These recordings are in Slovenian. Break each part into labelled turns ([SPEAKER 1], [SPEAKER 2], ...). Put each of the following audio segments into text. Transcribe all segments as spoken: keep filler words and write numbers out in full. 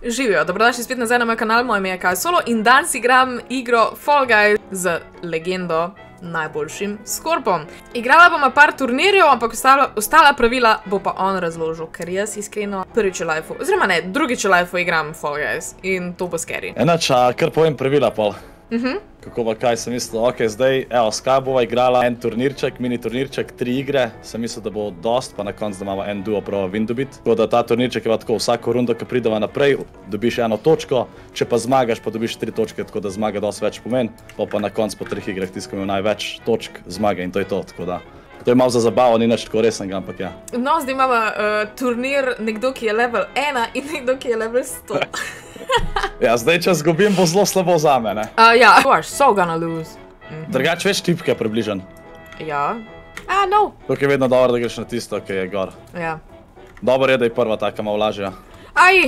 [SPEAKER 1] Živijo, dobrodošli spet nazaj na moj kanal, moje ime je Kaj Solo in danes igram igro Fall Guys z legendo, najboljšim Skorpom. Igrala bom par turnirjev, ampak ostala, ostala pravila bo pa on razložil, ker jaz iskreno prvič v lifeu, oziroma ne, drugič v lifeu igram Fall Guys in to bo scary.
[SPEAKER 2] Enač, a kar povem pravila, pol.
[SPEAKER 1] Mhm.
[SPEAKER 2] Kako pa kaj sem mislil, ok, zdaj, evo, s kaj bova igrala en turnirček, mini turnirček, tri igre, sem mislil, da bo dost, pa na koncu, da imamo en duo prova win dobit. Tako da ta turnirček je pa tako, vsako rundo, ko prideva naprej, dobiš eno točko, če pa zmagaš, pa dobiš tri točke, tako da zmaga dost več pomen, pa pa na koncu po treh igrah tiskam imel največ točk zmage in to je to, tako da. To je malo za zabavo, ni nič tako resnega, ampak ja.
[SPEAKER 1] No, zdaj imamo uh, turnir, nekdo, ki je level ena in nekdo, ki je level sto.
[SPEAKER 2] Ja, zdaj, če zgubim, bo zelo slabo zame, ne?
[SPEAKER 1] Uh, ja, boš, so gonna lose. Mhm.
[SPEAKER 2] Drugač več tipke približen.
[SPEAKER 1] Ja. Ah, no.
[SPEAKER 2] Tukaj je vedno dobro, da greš na tisto, ki je gor.
[SPEAKER 1] Ja.
[SPEAKER 2] Dobro je, da je prva taka malo lažja.
[SPEAKER 1] Aj!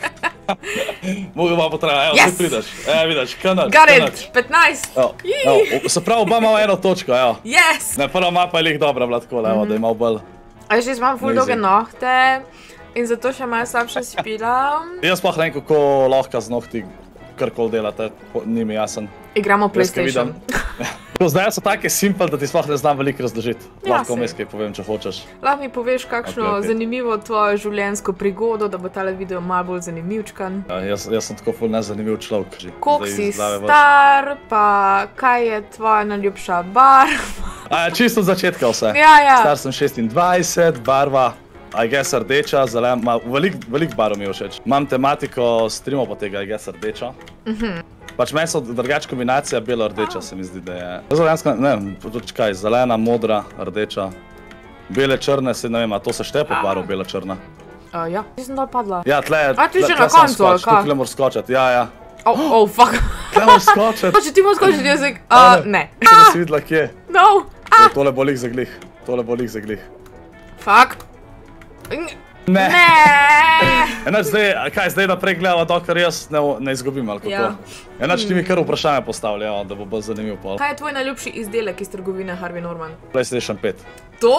[SPEAKER 2] Mogo pa potreba, evo,
[SPEAKER 1] Yes!
[SPEAKER 2] ti prideš. Evo, vidiš, kanač,
[SPEAKER 1] Got
[SPEAKER 2] kanač.
[SPEAKER 1] it! petnajst!
[SPEAKER 2] Evo, evo, se pravi, oba imamo eno točko, evo.
[SPEAKER 1] Yes!
[SPEAKER 2] Ne, prva mapa je lih dobra bila takole, evo, da je malo bolj.
[SPEAKER 1] A že imam ful
[SPEAKER 2] Easy.
[SPEAKER 1] dolge nohte in zato še malo slabše spilam.
[SPEAKER 2] Jaz sploh ne vem, kako lahko z nohti karkoli delate, po- ni mi jasen.
[SPEAKER 1] Igramo
[SPEAKER 2] Jaz, ko
[SPEAKER 1] PlayStation.
[SPEAKER 2] vidim- Zdaj so take simple, da ti sploh ne znam veliko razložiti.
[SPEAKER 1] Ja,
[SPEAKER 2] Lahko
[SPEAKER 1] saj.
[SPEAKER 2] vmes kaj povem, če hočeš.
[SPEAKER 1] Lahko mi poveš kakšno
[SPEAKER 2] Ok, ok.
[SPEAKER 1] zanimivo tvojo življenjsko prigodo, da bo tale video malo bolj zanimivčkan.
[SPEAKER 2] Ja, jaz, jaz sem tako ful nezanimiv človek.
[SPEAKER 1] Koliko
[SPEAKER 2] Zdaj
[SPEAKER 1] si
[SPEAKER 2] iz glave ven.
[SPEAKER 1] star, pa kaj je tvoja najljubša barva?
[SPEAKER 2] A, čisto od začetka vse.
[SPEAKER 1] Ja, ja.
[SPEAKER 2] Star sem šestindvajset, barva, I guess rdeča, zelen, ma, velik, velik barv mi je všeč. Imam tematiko streamov po tega, I guess rdeča. Pač meni so drugač kombinacija belo-rdeča, se mi zdi, da je. Zelenska, ne vem, tudi kaj, zelena, modra, rdeča. Bele, črne, se ne vem, a to se šteje po barv bela-črna.
[SPEAKER 1] Uh, ja, nisem dol padla.
[SPEAKER 2] Ja, tle,
[SPEAKER 1] A, ti
[SPEAKER 2] tle,
[SPEAKER 1] že
[SPEAKER 2] tle
[SPEAKER 1] na
[SPEAKER 2] sam
[SPEAKER 1] koncu, ali
[SPEAKER 2] skoč,
[SPEAKER 1] kaj?
[SPEAKER 2] tukaj moraš skočiti, ja, ja.
[SPEAKER 1] Oh, oh, fuck.
[SPEAKER 2] Tle moraš skočiti.
[SPEAKER 1] Če ti moraš skočiti jezik, uh, ne.
[SPEAKER 2] Če ne si videla, kje.
[SPEAKER 1] No,
[SPEAKER 2] O, tole bo lih za glih, tole bo lih za glih.
[SPEAKER 1] fuck.
[SPEAKER 2] Ne.
[SPEAKER 1] Ne.
[SPEAKER 2] Enač zdaj, a kaj, zdaj naprej gledava, dokler jaz ne, ne izgubim, ali kako?
[SPEAKER 1] Ja.
[SPEAKER 2] Enač ti mi kar vprašanje postavljajo, da bo bolj zanimiv pol.
[SPEAKER 1] Kaj je tvoj najljubši izdelek iz trgovine Harvey Norman?
[SPEAKER 2] PlayStation pet.
[SPEAKER 1] To!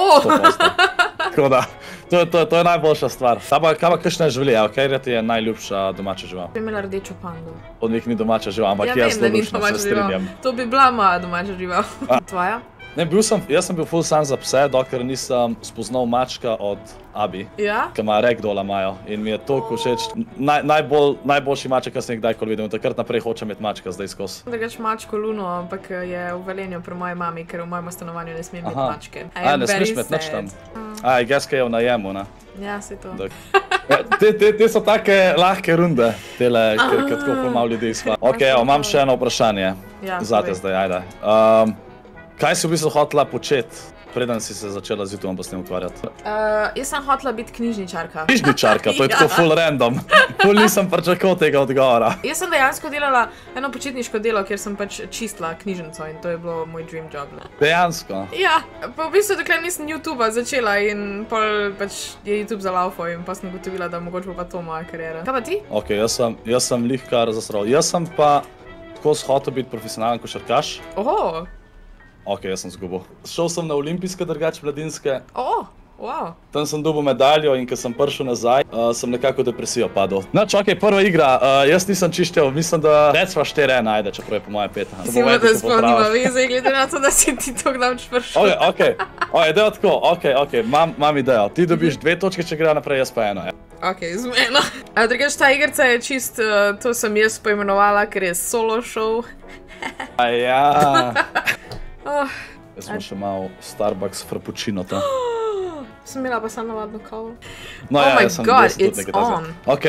[SPEAKER 2] Tako da, to, to, to je najboljša stvar. Kaj pa, kaj pa kakšna živali, evo, kaj ti je najljubša domača žival?
[SPEAKER 1] Bi imela rdečo pando.
[SPEAKER 2] Od njih ni domača žival, ampak
[SPEAKER 1] Ja,
[SPEAKER 2] jaz
[SPEAKER 1] vem, da ni
[SPEAKER 2] zelo
[SPEAKER 1] domača
[SPEAKER 2] se
[SPEAKER 1] žival.
[SPEAKER 2] strinjam.
[SPEAKER 1] To bi bila moja domača žival. Tvoja?
[SPEAKER 2] Ne, bil sem, jaz sem bil ful sam za pse, dokler nisem spoznal mačka od Abi,
[SPEAKER 1] Ja?
[SPEAKER 2] ki ima ragdolla imajo in mi je toliko všeč. Naj, najbolj, najboljši maček, ki sem jih kdajkoli videl in takrat naprej hočem imeti mačka zdaj skozi.
[SPEAKER 1] Drugač mačko Luno, ampak je v Velenju pri moji mami, ker v mojem stanovanju ne smem imeti
[SPEAKER 2] Aha.
[SPEAKER 1] mačke. I
[SPEAKER 2] A,
[SPEAKER 1] am
[SPEAKER 2] ne
[SPEAKER 1] very
[SPEAKER 2] smeš imeti nič
[SPEAKER 1] sad.
[SPEAKER 2] tam. A, I guess, kaj je v najemu, ne?
[SPEAKER 1] Ja, se to.
[SPEAKER 2] Da- Ja, te, te, te so take lahke runde, tele, ker ker tako ful malo ljudi izhva. Ok, evo, imam še eno vprašanje.
[SPEAKER 1] Ja,
[SPEAKER 2] Zate
[SPEAKER 1] povej.
[SPEAKER 2] zdaj, ajde. Um, kaj si v bistvu hotela početi, preden si se začela z YouTubeom pa s tem ukvarjati?
[SPEAKER 1] Uh, jaz sem hotela biti knjižničarka.
[SPEAKER 2] Knjižničarka, to je
[SPEAKER 1] Ja.
[SPEAKER 2] tako full random. Ful nisem pričakoval tega odgovora.
[SPEAKER 1] Jaz sem dejansko delala eno počitniško delo, kjer sem pač čistila knjižnico in to je bilo moj dream job. Ne?
[SPEAKER 2] Dejansko.
[SPEAKER 1] Ja, pa v bistvu dokler nisem YouTubea začela in pol pač je YouTube zalaufal in pa sem ugotovila, da mogoče bo pa to moja kariera. Kaj pa ti?
[SPEAKER 2] Ok, jaz sem, jaz sem lih kar zasral. Jaz sem pa tako hotel biti profesionalen košarkaš.
[SPEAKER 1] Oho,
[SPEAKER 2] Ok, jaz sem zgubil. Šel sem na olimpijske drugače mladinske.
[SPEAKER 1] oh, wow.
[SPEAKER 2] Tam sem dobil medaljo in ko sem prišel nazaj, uh, sem nekako v depresijo padel. Noč, ok, prva igra, uh, jaz nisem čiščel, mislim, da recva štiri ena ajde, čeprav je po moje pet.
[SPEAKER 1] Si ima, da sploh nima veze, glede na to, da si ti to glavč prišel.
[SPEAKER 2] Ok, ok, ok, idejo tako, ok, ok, imam, imam idejo. Ti dobiš dve točke, če gre naprej, jaz pa eno. Ja.
[SPEAKER 1] Ok, zmeno. A drugač ta igrica je čist, uh, to sem jaz poimenovala, ker je solo show.
[SPEAKER 2] A ja.
[SPEAKER 1] Oh,
[SPEAKER 2] Jaz smo še malo Starbucks frappuccino to.
[SPEAKER 1] sem imela pa samo navadno kavo.
[SPEAKER 2] No,
[SPEAKER 1] Oh
[SPEAKER 2] ja,
[SPEAKER 1] my
[SPEAKER 2] jaz sem-
[SPEAKER 1] God,
[SPEAKER 2] jaz sem tudi
[SPEAKER 1] it's
[SPEAKER 2] nekaj takega.
[SPEAKER 1] on.
[SPEAKER 2] Ok,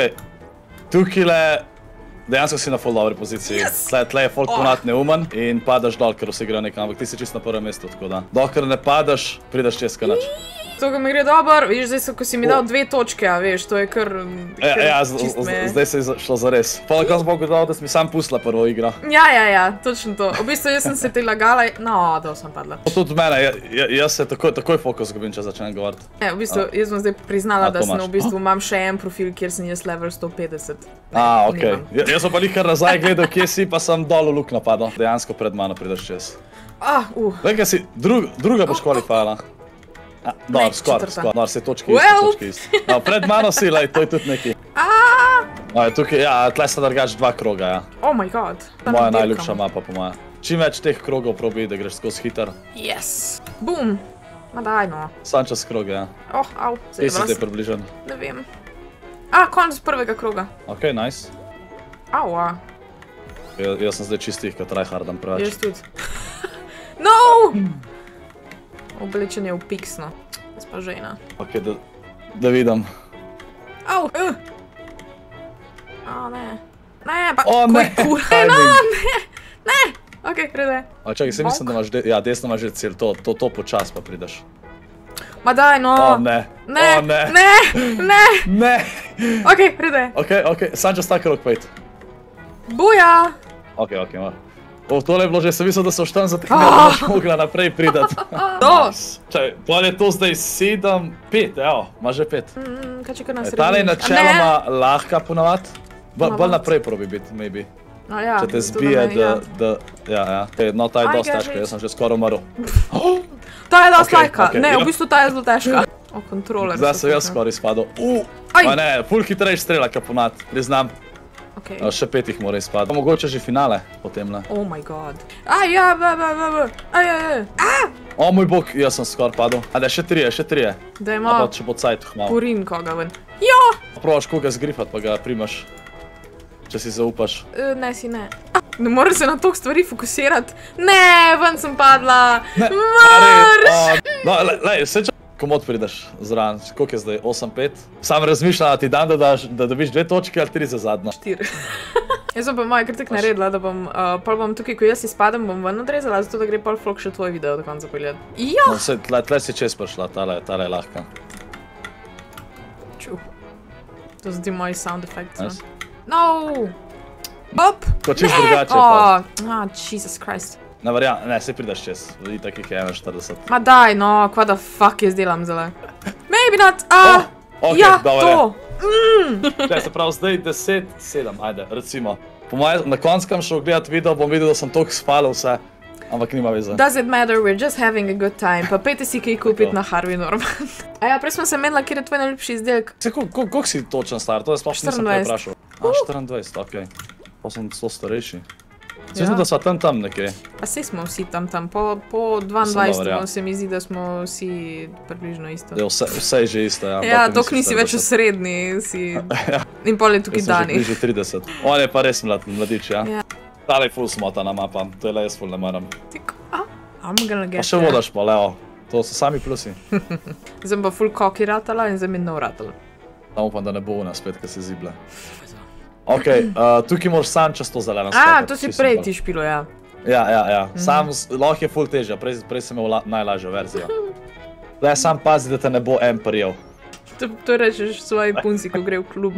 [SPEAKER 2] tukajle dejansko si na full dobri poziciji.
[SPEAKER 1] Yes!
[SPEAKER 2] Tle, tle je folk
[SPEAKER 1] Oh.
[SPEAKER 2] ponad neumen in padaš dol, ker vsi grejo nekam, ampak ti si čisto na prvem mestu, tako da. Dokler ne padaš, prideš čez kanač.
[SPEAKER 1] To, ko mi gre dobro, vidiš, zdaj so, ko si mi dal dve točke, a veš, to je kar...
[SPEAKER 2] Ja,
[SPEAKER 1] kar
[SPEAKER 2] ja, z-
[SPEAKER 1] čist
[SPEAKER 2] z-
[SPEAKER 1] me-
[SPEAKER 2] zdaj se je za- šlo za res. Pa na koncu bom ugotovil, da si mi sam pustila prvo igro.
[SPEAKER 1] Ja, ja, ja, točno to. V bistvu jaz sem se te lagala, no, da sem padla.
[SPEAKER 2] Pa tudi mene, ja- ja- jaz se takoj, takoj fokus zgubim, če začnem govoriti.
[SPEAKER 1] Ne, v bistvu, jaz bom zdaj priznala,
[SPEAKER 2] A,
[SPEAKER 1] da
[SPEAKER 2] to
[SPEAKER 1] sem
[SPEAKER 2] imaš.
[SPEAKER 1] v bistvu imam še en profil, kjer sem jaz level sto petdeset.
[SPEAKER 2] A, ok.
[SPEAKER 1] nimam.
[SPEAKER 2] Ja, jaz sem pa nikar nazaj gledal, kje si, pa sem dol v luk napadal. Dejansko pred mano prideš čez.
[SPEAKER 1] Ah, uh.
[SPEAKER 2] Vem, kaj si, drug, druga boš kvalifala. A,
[SPEAKER 1] Ne,
[SPEAKER 2] Dobro, skoraj,
[SPEAKER 1] četrta.
[SPEAKER 2] skoraj, dobro, si točki
[SPEAKER 1] Well.
[SPEAKER 2] isti, točki isti. No, pred mano si, lej, to je tudi neki.
[SPEAKER 1] Ah!
[SPEAKER 2] No, tukaj, ja, tle sta drugač dva kroga, ja.
[SPEAKER 1] Oh my god.
[SPEAKER 2] Moja najljubša mapa, po moja. Čim več teh krogov probi, da greš skozi hiter.
[SPEAKER 1] Yes. Boom. Ma daj, no.
[SPEAKER 2] Sam čez kroge, ja.
[SPEAKER 1] Oh, au.
[SPEAKER 2] Kje si te približen?
[SPEAKER 1] Ne vem. A, konec prvega kroga.
[SPEAKER 2] Ok, nice.
[SPEAKER 1] Aua.
[SPEAKER 2] Ja, jaz sem zdaj čistih, kot tryhardam preveč.
[SPEAKER 1] Jaz tudi. No! Oblečen je v piksno. Jaz pa žena.
[SPEAKER 2] Ok, da, da vidim.
[SPEAKER 1] Au! Uh. O, ne. Ne, pa
[SPEAKER 2] O, ne.
[SPEAKER 1] koj kura. No, ne. Ne. Ok, rede.
[SPEAKER 2] A čakaj, se mislim, da imaš, de ja, desno imaš že cilj, to, to, to počas pa prideš.
[SPEAKER 1] Ma daj, no.
[SPEAKER 2] O, ne.
[SPEAKER 1] Ne,
[SPEAKER 2] O, ne.
[SPEAKER 1] ne, ne.
[SPEAKER 2] Ne.
[SPEAKER 1] Ok, rede.
[SPEAKER 2] Ok, ok, sam čez tak krog pojď.
[SPEAKER 1] Buja.
[SPEAKER 2] Ok, ok, ma. O, tole je bilo že, sem mislil, da so štan za teh ne, da boš mogla naprej pridat.
[SPEAKER 1] Do.
[SPEAKER 2] Čaj, pa je to zdaj sedem, pet, evo, ima že pet.
[SPEAKER 1] Mm, kaj če kar na sredini?
[SPEAKER 2] Tale je načeloma lahka ponavad. Bolj
[SPEAKER 1] Ponavad.
[SPEAKER 2] naprej probi biti, maybe.
[SPEAKER 1] No, ja,
[SPEAKER 2] Če te
[SPEAKER 1] to
[SPEAKER 2] zbije,
[SPEAKER 1] me,
[SPEAKER 2] da,
[SPEAKER 1] ja.
[SPEAKER 2] da, ja, ja. Okay, no, ta je
[SPEAKER 1] I
[SPEAKER 2] dosti
[SPEAKER 1] get
[SPEAKER 2] težka,
[SPEAKER 1] it.
[SPEAKER 2] jaz sem že skoraj umrl.
[SPEAKER 1] Ta je dosti
[SPEAKER 2] Ok,
[SPEAKER 1] lajka.
[SPEAKER 2] ok,
[SPEAKER 1] Ne,
[SPEAKER 2] ja.
[SPEAKER 1] v bistvu ta je zelo težka. O, kontroler.
[SPEAKER 2] Zdaj sem jaz skoraj izpadel. Uh,
[SPEAKER 1] Aj.
[SPEAKER 2] ma ne, ful hitrejš strela, kaponat, priznam.
[SPEAKER 1] Ok.
[SPEAKER 2] A, Še pet jih mora izpadati. Mogoče že finale potem, ne.
[SPEAKER 1] Oh my god. Aj, ja, ba, ba, ba, ba. Aj, aj, aj.
[SPEAKER 2] O moj bog, jaz sem skoraj padel. A ne, še trije, še trije.
[SPEAKER 1] Dajmo.
[SPEAKER 2] A pa če bo cajt malo.
[SPEAKER 1] Purin koga ven. Jo!
[SPEAKER 2] Probaš koga zgrifat, pa ga primaš. Če si zaupaš.
[SPEAKER 1] E, Ne, si ne. A, Ne morem se na toliko stvari fokusirati. Ne, ven sem padla. Marš!
[SPEAKER 2] No, lej, lej, se če komod prideš zraven, koliko je zdaj, osem pet? Sam razmišljam, da ti dan, da, daš, da dobiš dve točke ali tri za zadnjo.
[SPEAKER 1] Štiri. Jaz sem pa moja kritik naredila, da bom, uh, pol bom tukaj, ko jaz izpadem, bom ven odrezala, zato da gre pol folk še tvoj video do konca pogledati. Jo!
[SPEAKER 2] No, se, tle, tle si čez prišla, tale, tale je lahka.
[SPEAKER 1] Ču. To so ti moji sound effects,
[SPEAKER 2] Nice.
[SPEAKER 1] no? Hop!
[SPEAKER 2] Ko čist drugače
[SPEAKER 1] Oh,
[SPEAKER 2] pa.
[SPEAKER 1] ah, Jesus Christ.
[SPEAKER 2] Ne verjam, ne, se prideš čez, itak jih je enainštirideset.
[SPEAKER 1] Ma daj, no, kva da fuck jaz delam zdaj. Maybe not, ah!
[SPEAKER 2] Oh, ok,
[SPEAKER 1] ja,
[SPEAKER 2] dobro
[SPEAKER 1] to!
[SPEAKER 2] Če se pravi zdaj deset, sedem, ajde, recimo. Po mojem, na koncu kam šel gledat video, bom videl, da sem toliko spalil vse, ampak nima veze.
[SPEAKER 1] Does it matter, we're just having a good time. Pa pejte si kaj kupiti
[SPEAKER 2] Tako.
[SPEAKER 1] na Harvey Norman. A ja, prej smo se menila, kjer je tvoj najljubši izdelek.
[SPEAKER 2] Se, koliko si točen star, to je sploh nisem prej vprašal. A, štiriindvajset, okej. Pa sem sto starejši. Se
[SPEAKER 1] Ja.
[SPEAKER 2] da sva tam tam nekje.
[SPEAKER 1] Pa sej smo vsi tam tam, po, po dvaindvajsetem
[SPEAKER 2] dober, ja.
[SPEAKER 1] se mi zdi, da smo vsi približno isto.
[SPEAKER 2] Je vse, vse je že isto, ja.
[SPEAKER 1] Ja,
[SPEAKER 2] Ampak
[SPEAKER 1] dok nisi več v
[SPEAKER 2] štirideset.
[SPEAKER 1] srednji, si... In pol je tukaj
[SPEAKER 2] Jaz sem že
[SPEAKER 1] Dani.
[SPEAKER 2] bližje trideset. On je pa res mlad, mladič, ja.
[SPEAKER 1] Ja.
[SPEAKER 2] Tale je ful smotana mapa, to je le jaz ful ne maram.
[SPEAKER 1] Tik, a, I'm gonna
[SPEAKER 2] Pa
[SPEAKER 1] get
[SPEAKER 2] še
[SPEAKER 1] there.
[SPEAKER 2] vodaš pa, Leo. To so sami plusi.
[SPEAKER 1] Zdaj pa full koki ratala in zdaj mi nov ratal.
[SPEAKER 2] Tam upam, da ne bo ona spet, ko se zible. Ok, uh, tukaj moraš sam čez to zeleno
[SPEAKER 1] A,
[SPEAKER 2] skakati,
[SPEAKER 1] to si
[SPEAKER 2] čisto
[SPEAKER 1] prej
[SPEAKER 2] bolj.
[SPEAKER 1] ti špilo, ja.
[SPEAKER 2] Ja, ja, ja. Sam, s- lahko je ful težja, prej, prej sem imel la, najlažjo verzijo. Zdaj sam pazi, da te ne bo en prijel.
[SPEAKER 1] To, to rečeš svoji punci, ko gre v klub.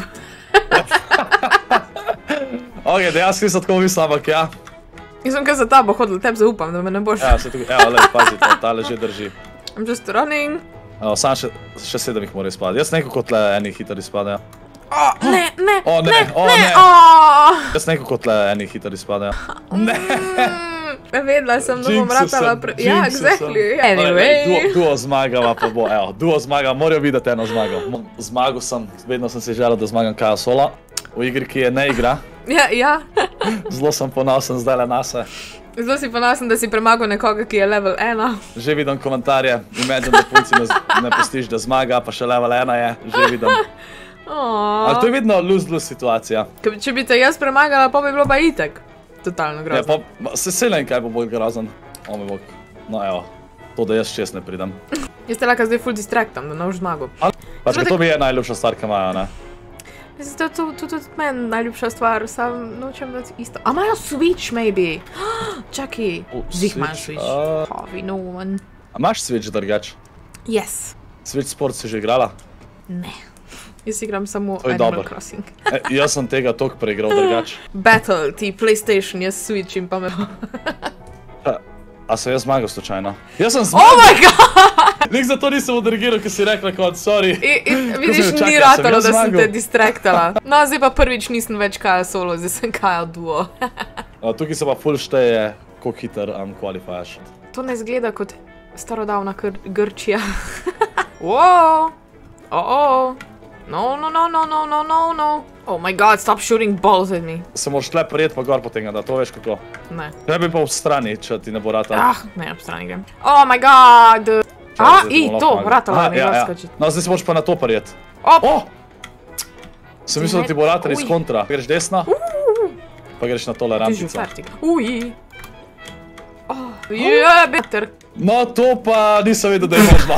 [SPEAKER 2] Ok, dejansko nisem tako mislil, ampak ja.
[SPEAKER 1] Jaz sem kar za tabo hodil, tebi zaupam, da me ne boš.
[SPEAKER 2] Ja, se tukaj, evo, lej, pazi, to, tale že drži.
[SPEAKER 1] I'm just running.
[SPEAKER 2] Evo, sam še, še sedem jih mora izpadati. Jaz nekako tle eni hiter izpadajo.
[SPEAKER 1] O, ne, ne,
[SPEAKER 2] O, ne,
[SPEAKER 1] ne,
[SPEAKER 2] o,
[SPEAKER 1] ne,
[SPEAKER 2] ne.
[SPEAKER 1] o!
[SPEAKER 2] Jaz nekako tle eni hiter izpadajo. Ne!
[SPEAKER 1] Mm, Vedela sem, da bom
[SPEAKER 2] Jinxal
[SPEAKER 1] ratala
[SPEAKER 2] sem,
[SPEAKER 1] pre... Ja,
[SPEAKER 2] jinxal
[SPEAKER 1] exactly.
[SPEAKER 2] sem. Lej,
[SPEAKER 1] Anyway.
[SPEAKER 2] Duo, duo zmagava pa bo, evo, duo zmaga, morajo videti eno zmago. Mo- Zmagal sem, vedno sem si želel, da zmagam Kaja Solo. V igri, ki je ne igra.
[SPEAKER 1] Ja, ja.
[SPEAKER 2] Zelo sem ponosen zdajle nase.
[SPEAKER 1] Zelo si ponosen, da si premagal nekoga, ki je level ena.
[SPEAKER 2] Že vidim komentarje, imagine, da punci ne, z- ne pustiš, da zmaga, pa še level ena je, že vidim. Ali to je vedno lose-lose situacija.
[SPEAKER 1] Ke- Če bi te jaz premagala, pa bi bilo pa itek. Totalno
[SPEAKER 2] Ja,
[SPEAKER 1] grozno.
[SPEAKER 2] pa, ma, se selim, kaj bo bolj grozen. O moj bog. No evo, to da jaz čest ne pridem.
[SPEAKER 1] Jaz te lahko zdaj full distractam, da ne boš zmagal.
[SPEAKER 2] Pač, to mi je najljubša stvar, ki imajo, ne?
[SPEAKER 1] Mislim, da je to to- tudi meni najljubša stvar, sam nočem dati isto. A imajo Switch, maybe? Čakaj,
[SPEAKER 2] O,
[SPEAKER 1] zih imajo
[SPEAKER 2] Switch,
[SPEAKER 1] Switch.
[SPEAKER 2] a-
[SPEAKER 1] Havi, no one.
[SPEAKER 2] A imaš Switch drugač?
[SPEAKER 1] Yes.
[SPEAKER 2] Switch Sport si že igrala?
[SPEAKER 1] Ne. Jaz igram samo
[SPEAKER 2] To je
[SPEAKER 1] Animal
[SPEAKER 2] dobro.
[SPEAKER 1] Crossing.
[SPEAKER 2] E, jaz sem tega toliko preigral drugač.
[SPEAKER 1] Battle, ti PlayStation, jaz Switch in pa me...
[SPEAKER 2] A, a sem jaz zmagal slučajno? Jaz sem
[SPEAKER 1] Oh
[SPEAKER 2] zmagal!
[SPEAKER 1] my god!
[SPEAKER 2] Nik zato nisem odreagiral, ker si rekla kot, sorry.
[SPEAKER 1] I, i,
[SPEAKER 2] Ko
[SPEAKER 1] vidiš,
[SPEAKER 2] sem jo
[SPEAKER 1] ni
[SPEAKER 2] čakal, sem
[SPEAKER 1] ratalo,
[SPEAKER 2] jaz
[SPEAKER 1] da sem te
[SPEAKER 2] zmagal.
[SPEAKER 1] distraktala. No, zdaj pa prvič nisem več Kaja solo, zdaj sem Kaja duo.
[SPEAKER 2] A, tukaj se pa ful šteje, koliko hiter um, kvalifajaš.
[SPEAKER 1] To ne zgleda kot starodavna Gr Grčija. Wow! Oh, oh. No, no, no, no, no, no, no, no. Oh my god, stop shooting balls at me.
[SPEAKER 2] Se moraš tle prijeti pa gor potem, da to veš kako.
[SPEAKER 1] Ne.
[SPEAKER 2] Ne bi pa v strani, če ti ne bo ratalo.
[SPEAKER 1] Ah, ne, ob strani grem. Oh my god. Ah, i, to, ratalo mi je razkočiti.
[SPEAKER 2] No, zdaj se moraš pa na to prijeti.
[SPEAKER 1] Op.
[SPEAKER 2] Oh! Sem mislil, da ti bo ratalo iz kontra. Greš desna, pa greš na tole rampico.
[SPEAKER 1] Uj. Oh, je, beter.
[SPEAKER 2] No, to pa nisem vedel, da je možno.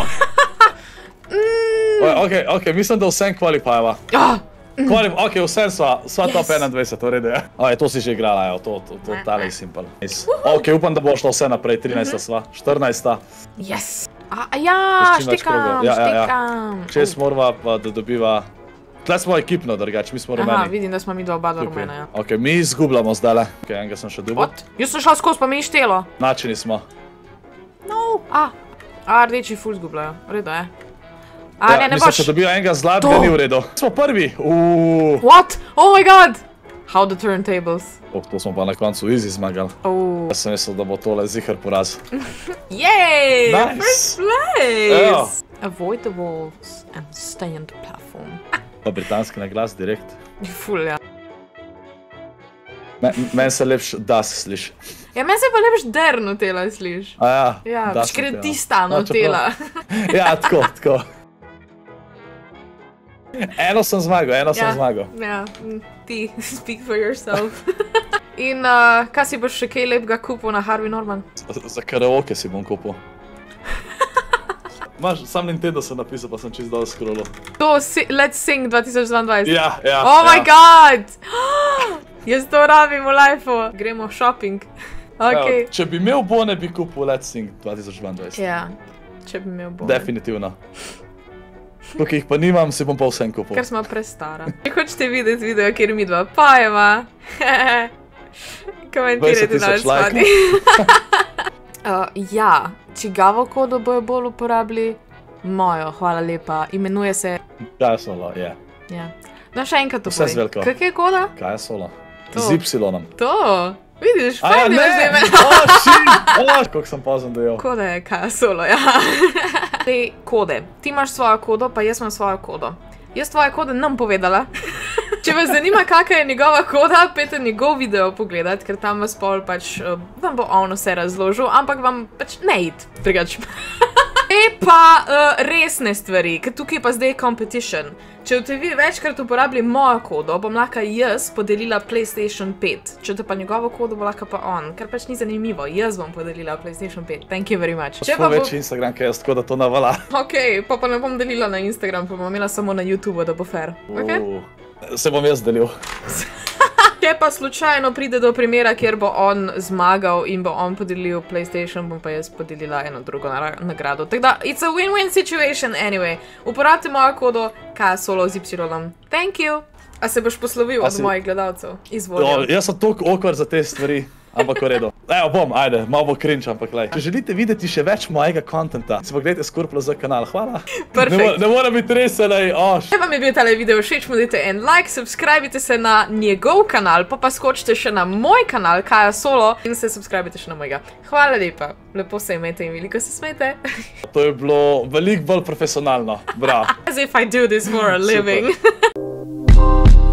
[SPEAKER 2] Ok, ok, mislim, da vsem kvalifajava. Ok, vsem sva, sva top enaindvajset, v redu je. Ok, to si že igrala, evo, to, to, to, tale je simpel. Ok, upam, da bo šlo vse naprej, trinajsta sva, štirinajsta.
[SPEAKER 1] Yes. A, ja, štekam, štekam.
[SPEAKER 2] Šest morava pa, da dobiva... Tle smo ekipno, drugač, mi smo rumeni.
[SPEAKER 1] Aha, vidim, da smo mi dva oba dva rumena, ja.
[SPEAKER 2] Ok, mi izgubljamo zdajle. Ok, enega sem še dobil.
[SPEAKER 1] What? Jaz sem šla skozi, pa mi je štelo.
[SPEAKER 2] Načini smo.
[SPEAKER 1] No, a. A, rdeči ful zgubljajo, v redu je. A, ne, ne boš.
[SPEAKER 2] Mislim, če dobijo enega zlatega, ni v redu. Smo prvi.
[SPEAKER 1] What? Oh my god. How the turntables.
[SPEAKER 2] Oh, to smo pa na koncu easy zmagali. Jaz sem mislil, da bo tole zihar poraz.
[SPEAKER 1] Yay!
[SPEAKER 2] Nice!
[SPEAKER 1] First place! Avoid the walls and stay on the platform.
[SPEAKER 2] Pa britanski naglas, direkt.
[SPEAKER 1] Ful, ja.
[SPEAKER 2] Meni se lepš das sliš.
[SPEAKER 1] Ja, meni se pa lepš der Nutella sliš.
[SPEAKER 2] A ja.
[SPEAKER 1] Ja, pač ker je tista Nutella.
[SPEAKER 2] Ja, tako, tako. Eno sem zmagal, eno sem zmagal.
[SPEAKER 1] Ja, ti, speak for yourself. In kaj si boš še kaj lepega kupil na Harvey Norman?
[SPEAKER 2] Za karaoke si bom kupil. Maš, sam Nintendo sem napisal, pa sem čist dal scrollo.
[SPEAKER 1] To, Let's Sing dva tisoč dvaindvajset.
[SPEAKER 2] Ja, ja.
[SPEAKER 1] Oh my god! Jaz to rabim v lifeu. Gremo shopping. Ok.
[SPEAKER 2] Če bi imel bone, bi kupil Let's Sing dva tisoč dvaindvajset.
[SPEAKER 1] Ja, če bi imel bone.
[SPEAKER 2] Definitivno. Tukaj jih pa nimam, si bom pa vsem kupil.
[SPEAKER 1] Ker smo prestara. Če hočete videti video, kjer mi dva pajeva, komentirajte na spodnji. Ja, čigavo kodo bojo bolj uporabili? Mojo, hvala lepa. Imenuje se...
[SPEAKER 2] Kaj je solo, je.
[SPEAKER 1] Ja. No, še enkrat to povej.
[SPEAKER 2] Vse z veliko.
[SPEAKER 1] Kak je koda?
[SPEAKER 2] Kaj je solo? Z Y-om.
[SPEAKER 1] To! Vidiš, fajn imaš da ime.
[SPEAKER 2] O, shit! O, koliko sem pozem dojel.
[SPEAKER 1] Koda je kaj je solo, ja. Te kode. Ti imaš svojo kodo, pa jaz imam svojo kodo. Jaz tvoje kode nam povedala. Če vas zanima, kakaj je njegova koda, pejte njegov video pogledat, ker tam vas pol pač, vam bo on vse razložil, ampak vam pač ne id, drugač. E pa resne stvari, ker tukaj pa zdaj competition. Če boste vi večkrat uporabili mojo kodo, bom lahko jaz podelila PlayStation pet. Če te pa njegovo kodo, bo lahko pa on, ker pač ni zanimivo. Jaz bom podelila PlayStation pet. Thank you very much.
[SPEAKER 2] Ful več Instagram, kaj jaz, tako da to navala.
[SPEAKER 1] Ok, pa pa ne bom delila na Instagram, pa bom imela samo na YouTube, da bo fair. Ok?
[SPEAKER 2] Se bom jaz delil.
[SPEAKER 1] Če pa slučajno pride do primera, kjer bo on zmagal in bo on podelil PlayStation, bom pa jaz podelila eno drugo nagrado. Tako da, it's a win-win situation anyway. Uporabite mojo kodo, kaj je solo z Y-om. Thank you. A se boš poslovil od mojih gledalcev? Izvoljam.
[SPEAKER 2] Jaz sem toliko awkward za te stvari. Ampak v redu. Evo bom, ajde, malo bo cringe, ampak lej. Če želite videti še več mojega kontenta, si pa gledajte Skorplo za kanal, hvala.
[SPEAKER 1] Perfekt.
[SPEAKER 2] Ne mora biti res, lej, oš.
[SPEAKER 1] Če vam je bil tale video všeč, mu dajte en like, subscribite se na njegov kanal, pa pa skočite še na moj kanal, Kaja Solo, in se subscribite še na mojega. Hvala lepa, lepo se imejte in veliko se smejte.
[SPEAKER 2] To je bilo veliko bolj profesionalno, bravo.
[SPEAKER 1] As if I do this for a living.